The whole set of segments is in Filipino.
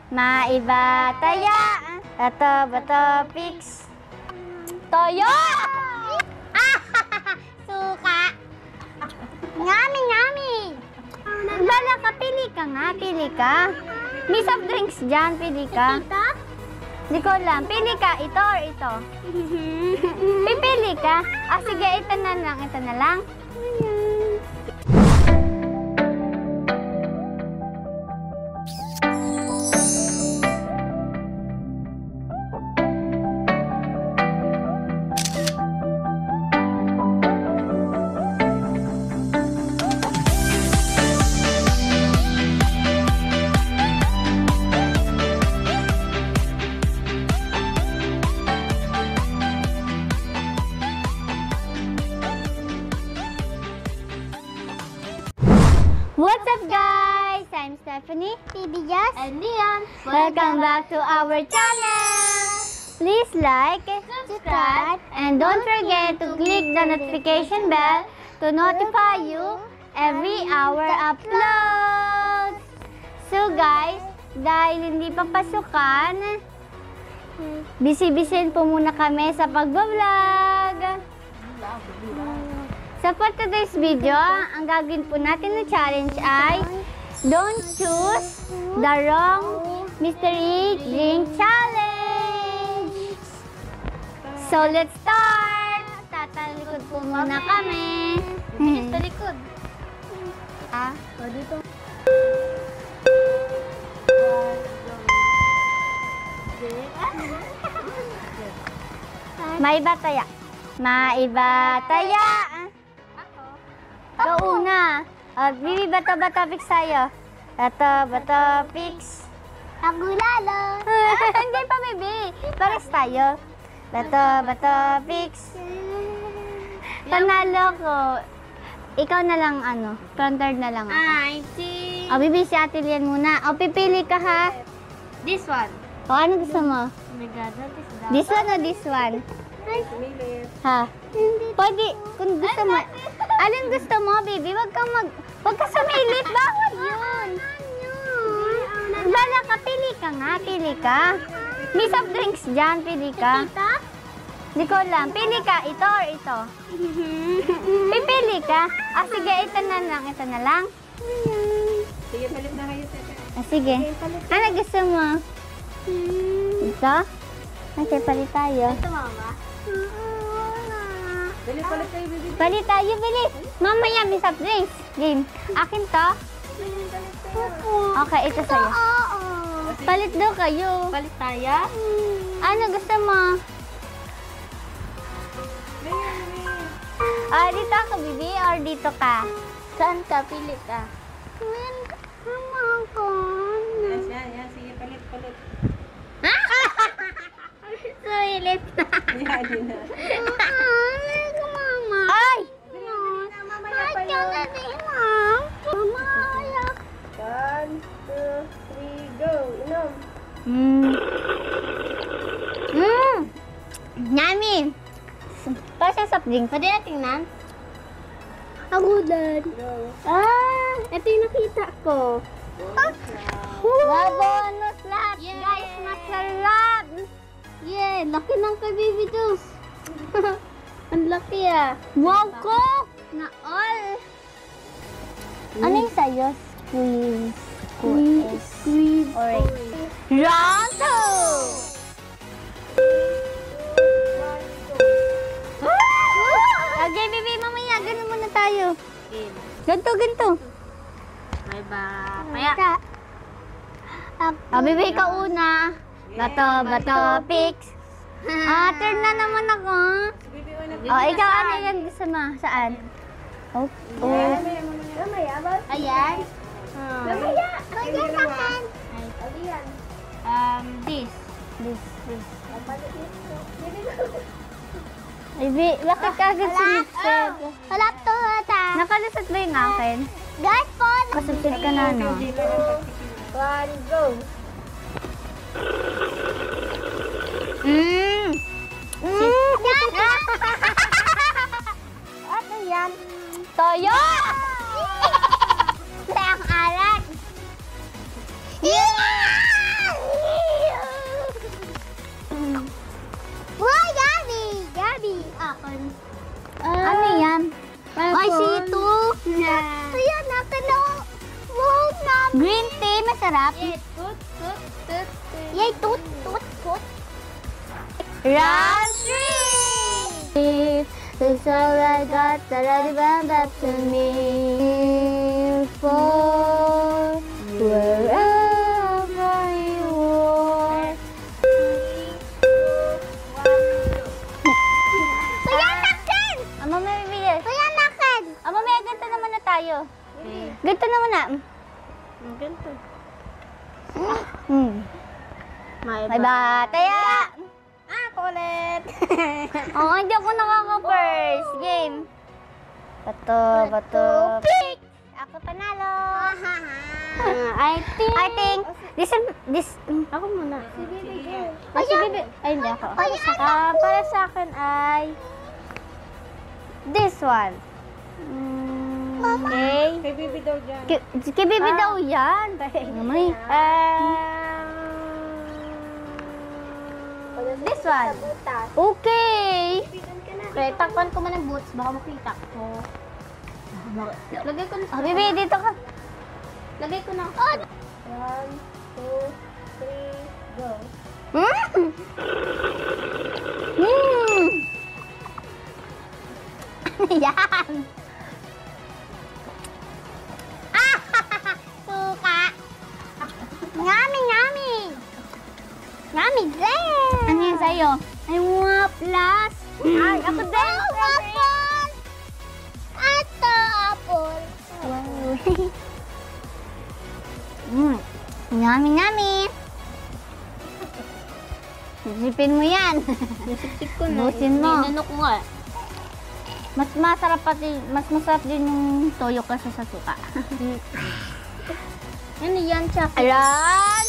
Maiba taya. Bato fix. Toyo! Suka. Yummy, yummy. Bala ka, pili ka nga, pili ka. May soft drinks dyan, pili ka. Hindi ko alam. Pili ka, ito or ito? Pipili ka. Sige, ito na lang, ito na lang. What's up guys? I'm Stephanie, Tibias, and Leon. Welcome back to our channel. Please like, subscribe, and don't forget to click the notification bell to notify you every our upload. So guys, dahil hindi pa pasukan, busy-busy po muna kami sa pag-vlog. So for today's video, ang gagawin po natin na challenge ay don't choose the wrong mystery drink challenge. So let's start! Tatalikod po muna kami. Talikod. Dito. Maiba taya. Maiba taya. Ikaw una. Bibi, bato fix tayo. Bato fix. Ako lalo. Hindi pa, Bibi. Pares tayo. Bato fix. Panalo ko. Ikaw na lang, front-third na lang ako. I see. Bibi, si Ate Lian muna. Pipili ka, ha? This one. Ano gusto mo? Oh my God, what is that? This one or this one? Ha? Pwede, kung gusto mo. Alin gusto mo, baby? Huwag ka sumilip. Bawal yun. Bala ka, pili ka nga, pili ka. May soft drinks dyan, pili ka. Hindi ko alam. Pili ka, ito or ito? Pipili ka. Sige, ito na lang, ito na lang. Sige, palit na kayo, Tete. Sige. Ano gusto mo? Ito? Okay, palit tayo. Ito, Mama. Palit kayo, baby. Palit tayo, bilis. Mamaya, may soft drinks. Game. Akin to? Okay, ito sa'yo. Palit daw kayo. Palit tayo? Ano gusto mo? Dito ako, bibi, or dito ka? Saan ka? Pili ka. Yan. Sige, palit. Suilip na. Yan, din na. Ay! Mamaya pa yun. 1, 2, 3, go. Inom. Yummy! Para sa soft drink. Pwede na tingnan? Agudan. Go. Ito yung nakita ko. Bonus lahat, guys. Masarap. Yeah, laki ng kay Baby Juice. Ang laki Wow, Coke! Na all. Ano yung sa'yo? Squeeze. Orange. Round 2! Okay, baby, mamaya. Ganun muna tayo. Ganto. Bye-bye. Kaya. Baby, ikaw una. Bato fix. Turn na naman ako. Ikaw ano yung gusto mo? Saan? Ayan. Mamaya sa akin. This. Baby, bakit ka agad sumipsip? Wala to, ta. Nakalusot ba yung akin? Guys, Paul. Kasupsip ka na, no? 1, go. Ano yan? Toyo! Ang alat! Yeah! masarap? Tut, tut, tut, tut. Yay, tut. Round 3! It's all I got that I went up to me for wherever you are. Kuya Nakin! Mamaya bibili. Kuya Nakin! Mamaya ganito naman na tayo. Ganito naman na. Ganito. May bataya! Ako ulit. Oo, hindi ako nakaka-first game. Bato. Pick! Ako panalo. I think. This. Ako muna. Si Bibi. Ay, hindi ako. Para sa akin ay This one. Okay. kay Bibi daw dyan. Kay Bibi daw yan. Mamay. This one. Okay. Okay, takpan ko man ng boots. Baka makita ko. Lagay ko na. Bibi, dito ka. Lagay ko na. 1, 2, 3, go. Yan. Suka. Yummy. Yummy din. Ano yan sa'yo? I want plus. Ay, ako din. Apple. Ato, apple. Wow. Yummy. Sisipin mo yan. Nasipsip ko na. Busin mo. Ninanok ko nga. Mas masarap din yung toyo kaysa sa suka. Ano yan, chocolate? Ayan!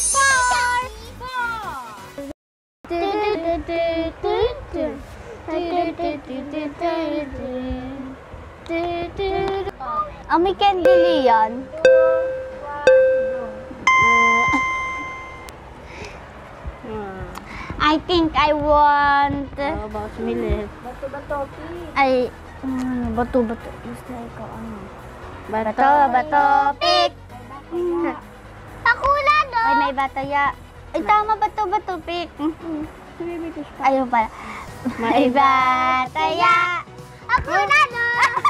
May candy yan. I think I want... About minute. Bato, Ay... bato. Gusto ko ano. Bato, pick! Pakula, no? Ay, may bataya. Ay, tama, bato, pick. Ayun pala. May bataya. Ako na, no?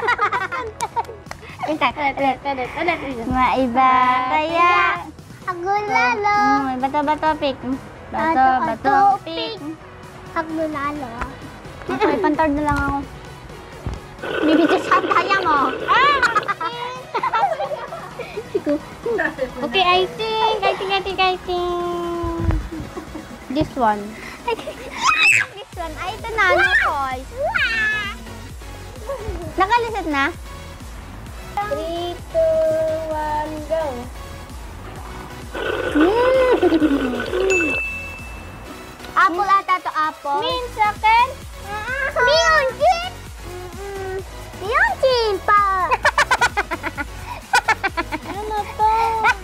Ulit. May bataya. Ako lalo. May bato, pick. Bato, pick. Ako lalo. Okay, pantard na lang ako. Bibigyan sa taya mo. Okay, I think. This one. This one. Ay, ito na. No choice. Nakalisit na? 3, 2, 1, go. Apple ata to apple. Min sa akin. Miyonjin! Miyonjin pa! Ano to?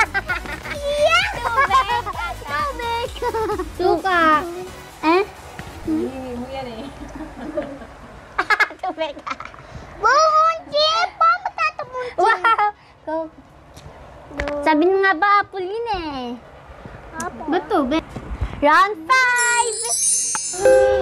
Tubig! Suka. Eh? Hindi mo yan eh. Tubig. Bumunjin! Pa, matatamunjin. Wow! Go. Sabi na nga ba, apple yun eh. Ba't tubig? Round 5!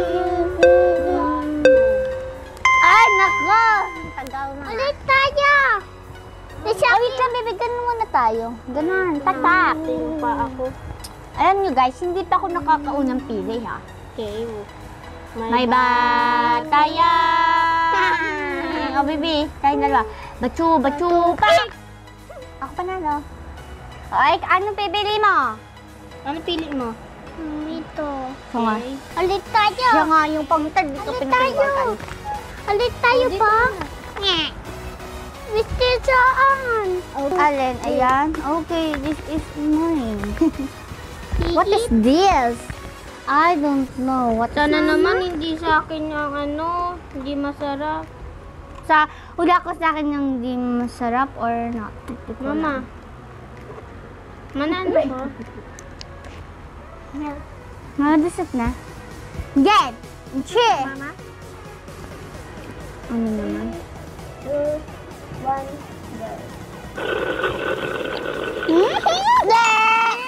Ay, nako! Tagal na. Ulit tayo! Wait lang, bibigyan muna tayo. Ganun, tatak. Pa ako. Alam nyo guys, hindi pa ako nakakaunang pili ha. Okay. May bataya! O, baby, tayo dalawa. Bachu, pak! Ako panalo. Ay, anong pipili mo? Ano pili mo? Ito. So nga. Ulit tayo. Siya nga yung pangtad dito pinagaliwagan. Ulit tayo pa. Gusto saan? Alin, ayan. Okay, this is mine. What is this? I don't know. What Sana is naman hindi sa akin yung ano, hindi masarap. Hula ko sa akin yung hindi masarap or not. Mama. Manano ko? Madasat na. Get! Cheer! Mama? Ano naman? 2, 1, go.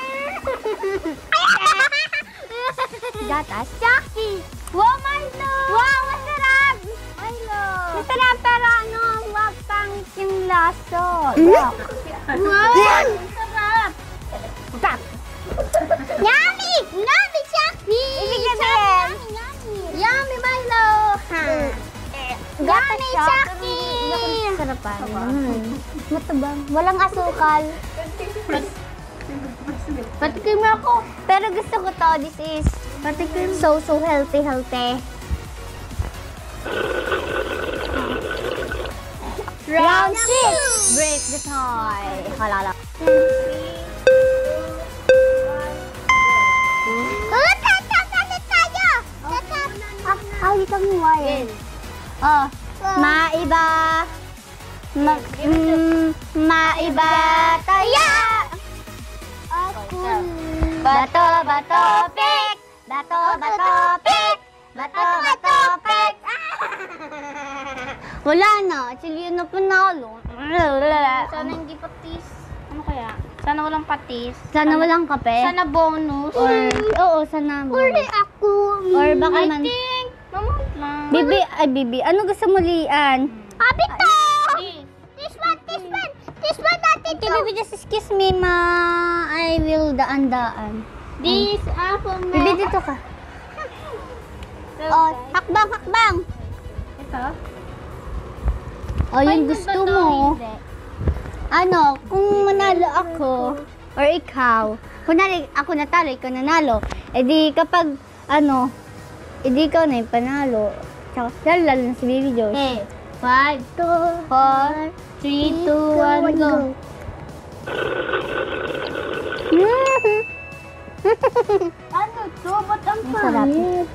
Tapos Chucky. Wow, Milo! Wow, masarap! Milo! Masarap pero ano, wag pang yung laso. Wow! Masarap! Stop! Yummy! Yummy, Chucky! Ibig sabihin. Yummy, Milo! Yummy, Chucky! Sarapan. Matabang. Walang asukal. Patikim ako. Pero gusto ko to. This is Patikim. so healthy. Round 6. Break the tie. Halala. Ay, kami wire. Oh, maiba. Maiba tayo. Bato, bato, pick! Bato, bato, pick! Bato, bato, pick! Wala na. Actually, yun na panalo. Sana hindi patis. Ano kaya? Sana walang patis. Sana walang kape. Sana bonus. Oo, sana. ako. Or baka I man. think. Mamamot lang. Bibi, ano gusto mo lian? Abito! This one natin to. Bibi, just excuse me, ma. I will daan. This apple na. Bibi, dito ka. Oh, hakbang. Ito? Oh, yung gusto mo. Ano, kung manalo ako, or ikaw, kunwari ako natalo, ikaw nanalo, edi kapag, edi ikaw na yung panalo. Tsaka, lalo na si Baby Josh. Okay. 5, 4, 3, 2, 1, go. Ano to? Ba't ang Masarap. pangit?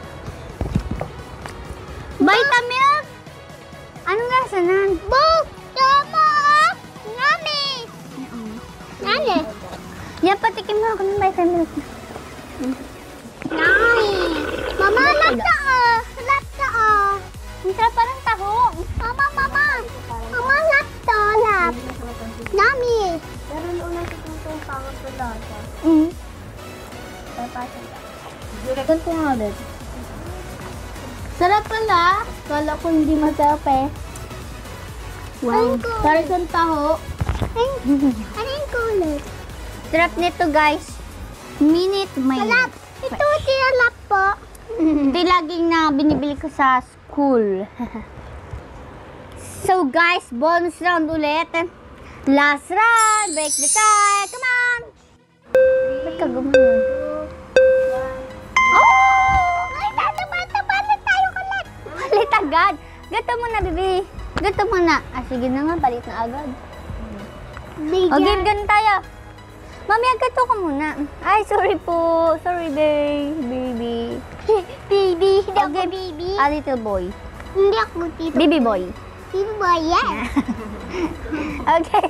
Vitamilk! Anong lasa nan? Tama! Nami! Nani? Yan, patikim mo ako ng Vitamilk. Nani! Mama, lata! Lata! Ang sarap parang taho. Mama! Mama, lata! Nami! Pero noon natin itong pangat ko lasa. Ganito ko nga ulit. Sarap pala. Kala ko hindi masarap eh. Wow. Parang siyang taho. Ano yung kulay? Sarap nito, guys. Minute Maid. Salap. Ito, tinalap po. Ito yung laging na binibili ko sa school. So, guys, bonus round ulit. Last round. Break the tie. Come on. Ba't ka gumanon? Oh! Ay, palit tayo kalat. Palit agad. Gato mo na, bibi. Gato mo na. Ah, sige na nga, palit na agad. O, game ganun tayo. Mami, agato ka muna. Ay, sorry po. Sorry, baby. Baby, hindi ako baby. A little boy. Hindi ako tito. Baby boy. Baby boy, yes. Okay.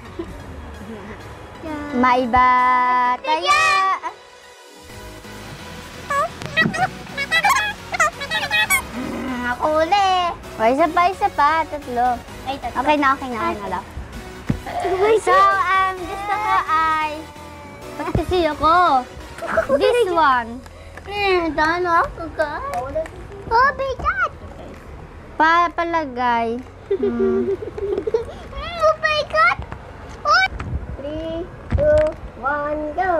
Maiba tayo. Ako uli. O, isa pa. Tatlo. Ay, tatlo. Okay na. Love. So, gusto ko ay... Ba't kasi ako? This one. Dano ako ka? Oh, bigat! Palagay. Oh my God! 3, 2, 1, go!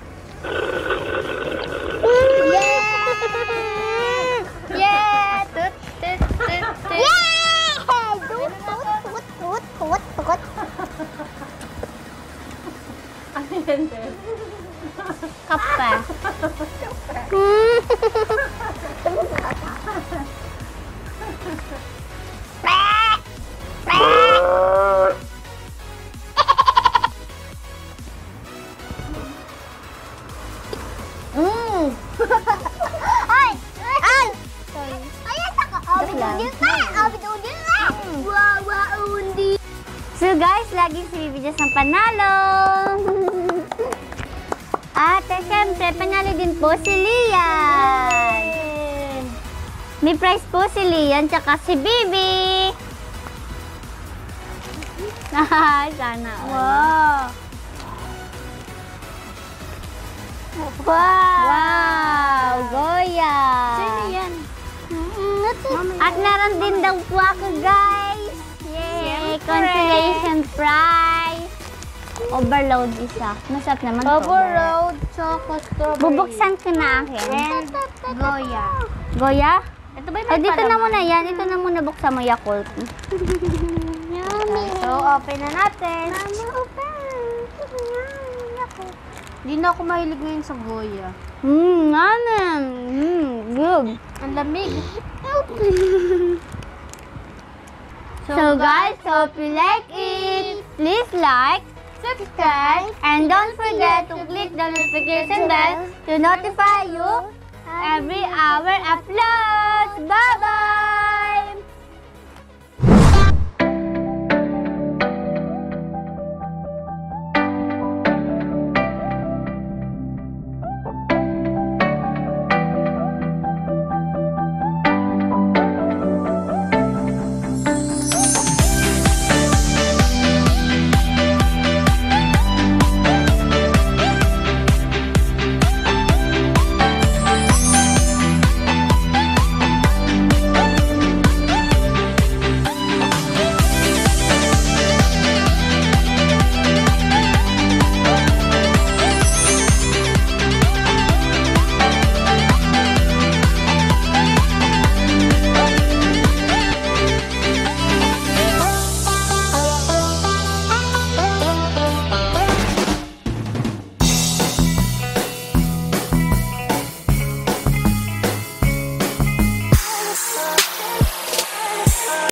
Yeah! Tut! Yeah! Tut! Ano yan din? Kapa. Ay! Sorry. Ayan ako. Abid-udil na. Undi. So guys, laging si Bibi Jess ang panalo. At syempre, panalo din po si Lian. May prize po si Lian tsaka si Bibi. Sana. Wow! Wow! At meron din daw po ako, guys. Yay! Consolation prize. Overload isa. Masarap naman to. Overload, choco, strawberry. Bubuksan ko na akin. And Goya. Goya? Ito ba yung O, may dito na palaman? muna yan. Ito na muna buksan mo, Yakult. So, open na natin. Hindi na ako mahilig ngayon sa Goya. Naman. Good. Ang lamig. So guys, hope you like it. Please like, subscribe, and don't forget to click the notification bell to notify you every hour upload. Bye-bye!